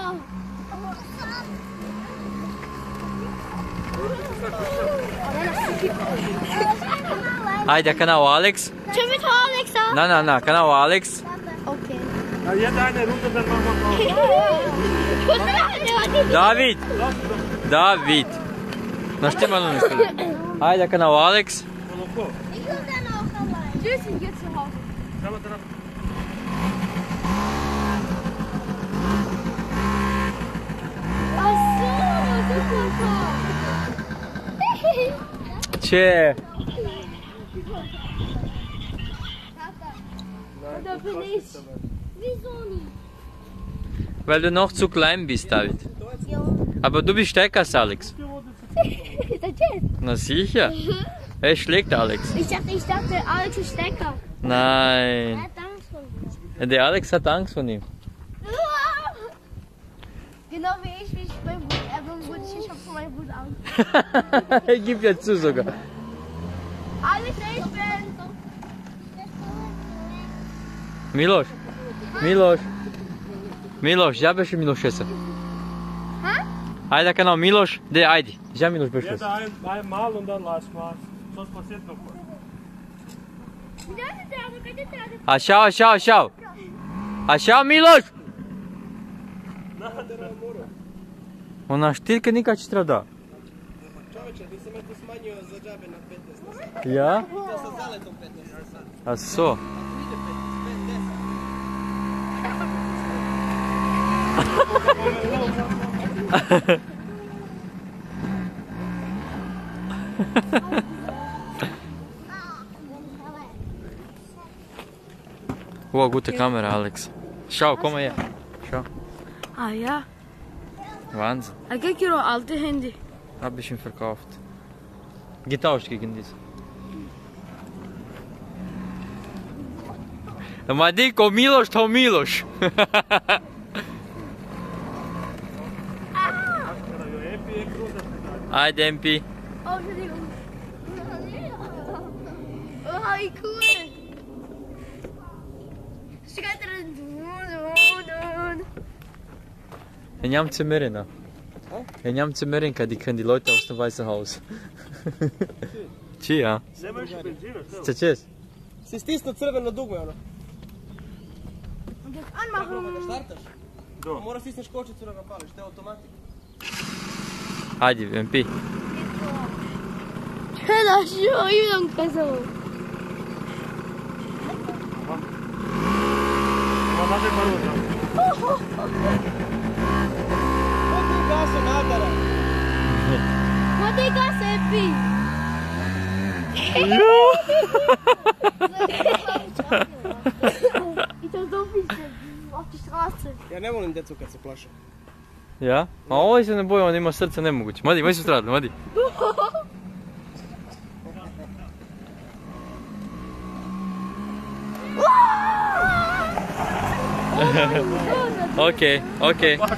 Ajde, kanal Alex. Zullen we het Alex dan? Na, kanal Alex. Oké. Ja, daar de route dan David. David. Na što malo ne stvari. Ajde, kanal Alex. Ik wil daar nog gaan. Dus ik get zo hard. Samo da nam. Če? Da bin ich. Wieso nicht? Weil du noch zu klein bist, David. Aber du bist stärker als Alex. Ist das jetzt? Na sicher. Er schlägt Alex. Ich dachte, Alex ist stärker. Nein. Er hat Angst vor mir. Der Alex hat Angst vor ihm. Genau wie ich mein Bruder. Ich hab vor meinem Bruder Angst. Er gibt ja zu sogar. Alex, ich bin. Miloš. Miloš. Miloš, ja beš Miloš esa. Ajde kanal Miloš. De, ajde. Ja Miloš beš Ja, esa. da einmal und dann lass mal. Sonst passiert noch was. Aşağı aşağı aşağı. Aşağı Miloš. Ona štirka nikad će strada. Čovječe, nisam ja to smanjio za džabe na 15. Ja? To sa zaletom 15. A so? Ide 15, 10. Wow, gute Kamera, Alex. Schau, komm mal her. Schau. Ah ja, Wahnsinn. kijk hier al alte Handy. Hab ich ihn verkauft. Getauscht gegen dies. Madiko, Miloš, to Miloš. Ajde, MP. Oh, Entschuldigung. Oh, wie cool. Schitterend. Ja nямam Zimmerina. Ja nямam Zimmerin, kad die Leute aus dem Weißen Haus. Čija? Nema više benzina, šta? Šta ćeš? Si stisnuo crveno dugme, ono. Anmachen. Da štartaš? Do. Moraš stisneš kočicu da ga pališ, to je automatik. Ajde, MP. Hela, što idem kazao. Ona nade baruta. Kako je gaso nadara? Hadi gas, Epi. Ich hab so viel auf die Straße. Ja ne volim djecu kad se plaše. Ja? A ovaj se ne boji, on ima srce nemoguće. Madi, moj su stradili, madi. Okej, okej.